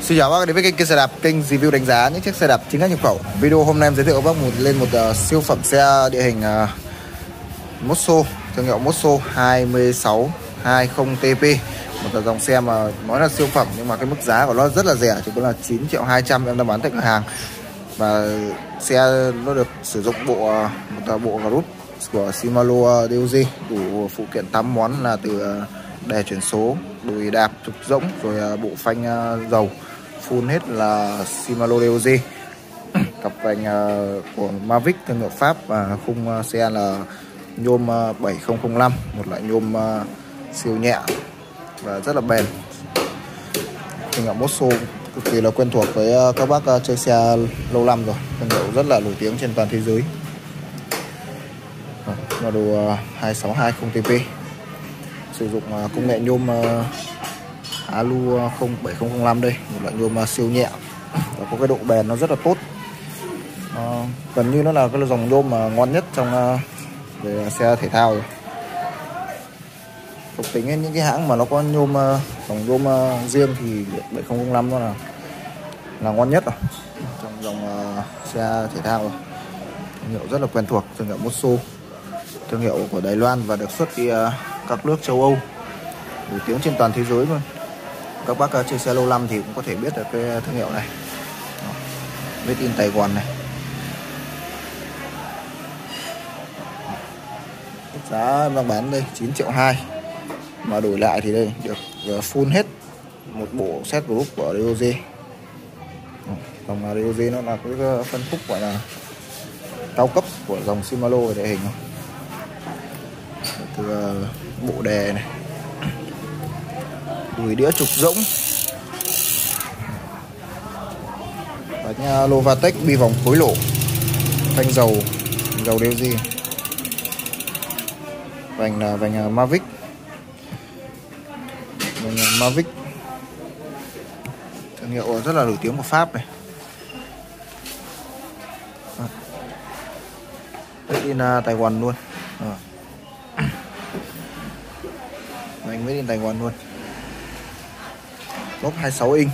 Xin chào các bác đến với kênh xe đạp, kênh review đánh giá những chiếc xe đạp chính hãng nhập khẩu. Video hôm nay em giới thiệu các bác lên một siêu phẩm xe địa hình Mosso, thương hiệu Mosso 2620TP. Một dòng xe mà nói là siêu phẩm nhưng mà cái mức giá của nó rất là rẻ, chỉ có là 9.200.000 em đang bán tại cửa hàng. Và xe nó được sử dụng một bộ group của Shimano DOG, đủ phụ kiện 8 món là từ đè chuyển số, đùi đạp, trục rỗng, rồi bộ phanh dầu full hết là Shimano DOG. Cặp vành của Mavic thương hiệu Pháp và khung xe là nhôm 7005, một loại nhôm siêu nhẹ và rất là bền. Thương hiệu Mosso cực kỳ là quen thuộc với các bác chơi xe lâu năm rồi, thương hiệu rất là nổi tiếng trên toàn thế giới. Model 2620TP sử dụng công nghệ nhôm Alu 7005 đây, một loại nhôm siêu nhẹ và có cái độ bền nó rất là tốt. Gần như nó là cái dòng nhôm mà ngon nhất trong về xe thể thao rồi. Tục tính những cái hãng mà nó có nhôm dòng nhôm riêng thì 7005 nó là ngon nhất rồi trong dòng xe thể thao rồi. Thương hiệu rất là quen thuộc, thương hiệu Mosso, thương hiệu của Đài Loan và được xuất đi các nước châu Âu, nổi tiếng trên toàn thế giới luôn. Các bác chơi xe lâu năm thì cũng có thể biết được cái thương hiệu này. Made in Taiwan này. Giá em đang bán đây 9.200.000, mà đổi lại thì đây được full hết một bộ set group của DOG. Dòng DOG nó là cái phân khúc gọi là cao cấp của dòng Shimano về địa hình. Từ bộ đè này, đùi đĩa trục rỗng, bánh Lovatec bi vòng khối lỗ, phanh dầu DOG, vành là vành Mavic, thương hiệu rất là nổi tiếng của Pháp này. Made in Taiwan luôn. Vành made in Taiwan luôn. Lốp 26 inch,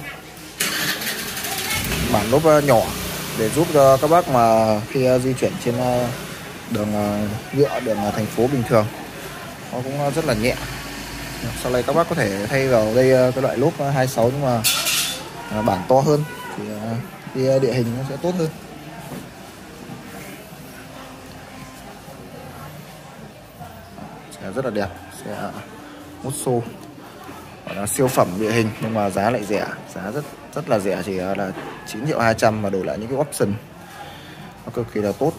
bản lốp nhỏ để giúp cho các bác mà khi di chuyển trên đường nhựa, đường thành phố bình thường nó cũng rất là nhẹ. Sau này các bác có thể thay vào đây cái loại lốp 26 nhưng mà bản to hơn thì cái địa hình nó sẽ tốt hơn. Xe rất là đẹp, xe Mosso gọi là siêu phẩm địa hình nhưng mà giá lại rẻ, giá rất là rẻ, chỉ là 9.200.000 mà đổi lại những cái option nó cực kỳ là tốt,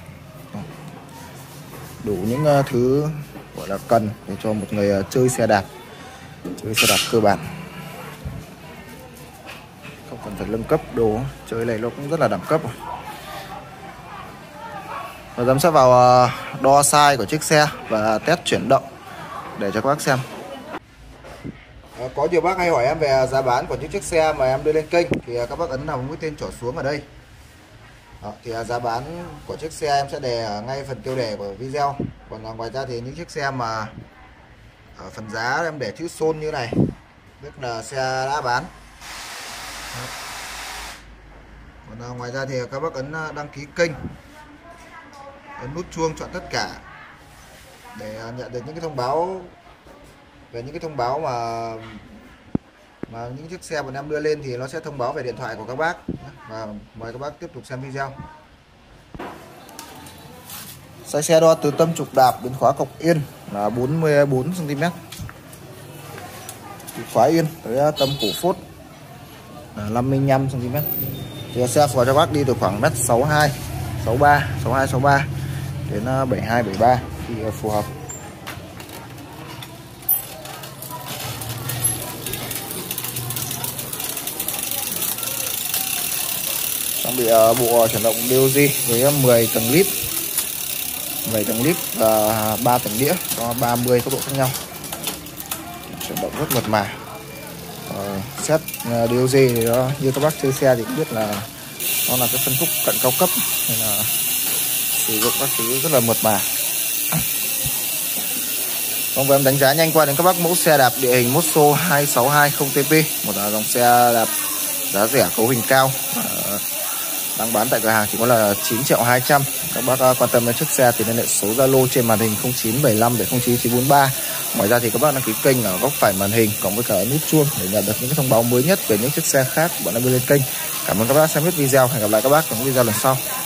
đủ những thứ gọi là cần để cho một người chơi xe đạp cơ bản, không cần phải nâng cấp đồ, chơi này nó cũng rất là đẳng cấp rồi. Và giám sát vào đo size của chiếc xe và test chuyển động để cho các bác xem. Có nhiều bác hay hỏi em về giá bán của những chiếc xe mà em đưa lên kênh thì các bác ấn vào mũi tên trỏ xuống ở đây. Thì giá bán của chiếc xe em sẽ đề ở ngay phần tiêu đề của video. Còn ngoài ra thì những chiếc xe mà ở phần giá em để chữ xôn như này tức là xe đã bán. Còn ngoài ra thì các bác ấn đăng ký kênh, ấn nút chuông chọn tất cả để nhận được những cái thông báo về những cái thông báo mà những chiếc xe bọn em đưa lên thì nó sẽ thông báo về điện thoại của các bác. Và mời các bác tiếp tục xem video. Size xe đo từ tâm trục đạp đến khóa cọc yên là 44 cm, từ khóa yên tới tâm cổ phốt là 55 cm. Thì xe phù hợp cho bác đi từ khoảng 1m62, 63 đến 72, 73 thì phù hợp. Trang bị bộ chuyển động DOG với 10 tầng lip, 7 tầng lip và 3 tầng đĩa, có 30 tốc độ khác nhau, chuyển động rất mượt mà. Set DOG thì đó, như các bác chơi xe thì cũng biết là nó là cái phân khúc cận cao cấp nên là sử dụng các thứ rất là mượt mà. Và em đánh giá nhanh qua đến các bác mẫu xe đạp địa hình Mosso 2620TP, một dòng xe đạp giá rẻ, cấu hình cao, đang bán tại cửa hàng chỉ có là 9.200.000. Các bác quan tâm đến chiếc xe thì liên hệ số Zalo trên màn hình 0975 709 943. Ngoài ra thì các bác đăng ký kênh ở góc phải màn hình cộng với cả nút chuông để nhận được những cái thông báo mới nhất về những chiếc xe khác của bọn em đưa lên kênh. Cảm ơn các bác xem hết video. Hẹn gặp lại các bác trong video lần sau.